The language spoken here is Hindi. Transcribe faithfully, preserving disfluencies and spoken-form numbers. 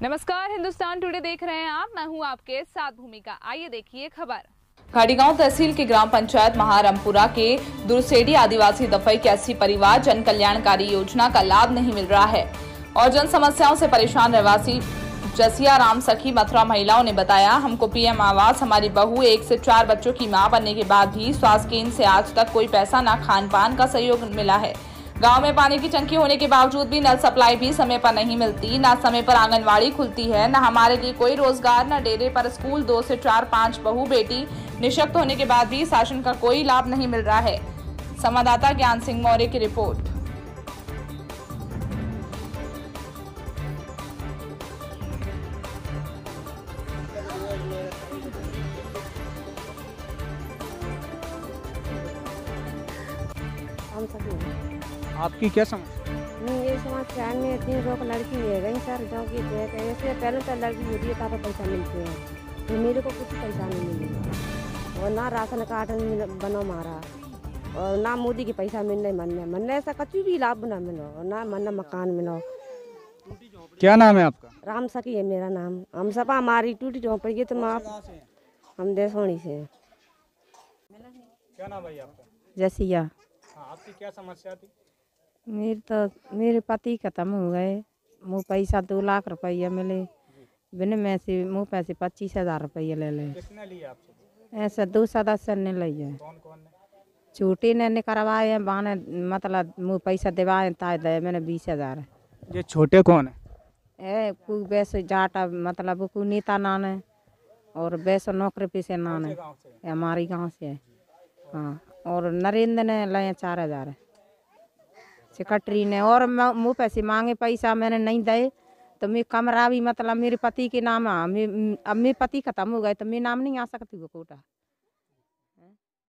नमस्कार, हिंदुस्तान टुडे देख रहे हैं आप। मैं हूं आपके साथ भूमिका। आइए देखिए खबर। घाटीगांव तहसील के ग्राम पंचायत महारामपुरा के दुरसेड़ी आदिवासी दफे के अस्सी परिवार जन कल्याणकारी योजना का लाभ नहीं मिल रहा है और जन समस्याओं से परेशान रहवासी जसिया राम सखी मथुरा महिलाओं ने बताया, हमको पीएम आवास, हमारी बहू एक से चार बच्चों की मां बनने के बाद भी स्वास्थ्य केंद्र से आज तक कोई पैसा ना खान पान का सहयोग मिला है। गांव में पानी की टंकी होने के बावजूद भी नल सप्लाई भी समय पर नहीं मिलती, ना समय पर आंगनवाड़ी खुलती है, ना हमारे लिए कोई रोजगार, ना डेरे पर स्कूल। दो से चार पांच बहू बेटी निःशक्त होने के बाद भी शासन का कोई लाभ नहीं मिल रहा है। संवाददाता ज्ञान सिंह मौर्य की रिपोर्ट। आपकी क्या समस्या? नहीं, ये समस्या में तीन रोक लड़की है गई सर, जो कि ऐसे पहले तो लड़की होती है तब पैसा मिलते हैं, तो मेरे को कुछ पैसा नहीं मिलेगा और ना राशन कार्ड बनो मारा और ना मोदी के पैसा मिलने मनने मनने ऐसा कुछ भी लाभ ना मिलो और ना मन मकान मिलो। क्या नाम है आपका? राम सखी है मेरा नाम। हम सब हमारी टूटी झोंपड़ी तो आप हम देसोनी से। क्या नाम है आपका? जसिया। हाँ, आपकी क्या समस्या थी? मेरे तो मेरे पति खत्म हो गए, मुँह पैसा दो लाख रुपया मिले, बिन में से मुँह पैसे पच्चीस हजार रुपये ले ले। किसने लिया आपसे? ऐसा दो सदस्य ने लिया। कौन कौन ने? छोटे ने ने करवाए हैं बाने, मतलब मुँह पैसा दिवाए ताय दे मैंने बीस हजार। ये छोटे कौन है? ए कोई वैसे जाटा, मतलब कोई नेता नान है और वैसे नौकरी पे से नान है, हमारी गाँव से है। हाँ, और नरेंद्र ने लाए चार हजार सेक्रेटरी ने, और मुँह पैसे मांगे पैसा मैंने नहीं दे तो मैं कमरा भी, मतलब मेरे पति के नाम, अब मेरे पति खत्म हो गए तो मेरे नाम नहीं आ सकती वो कोटा।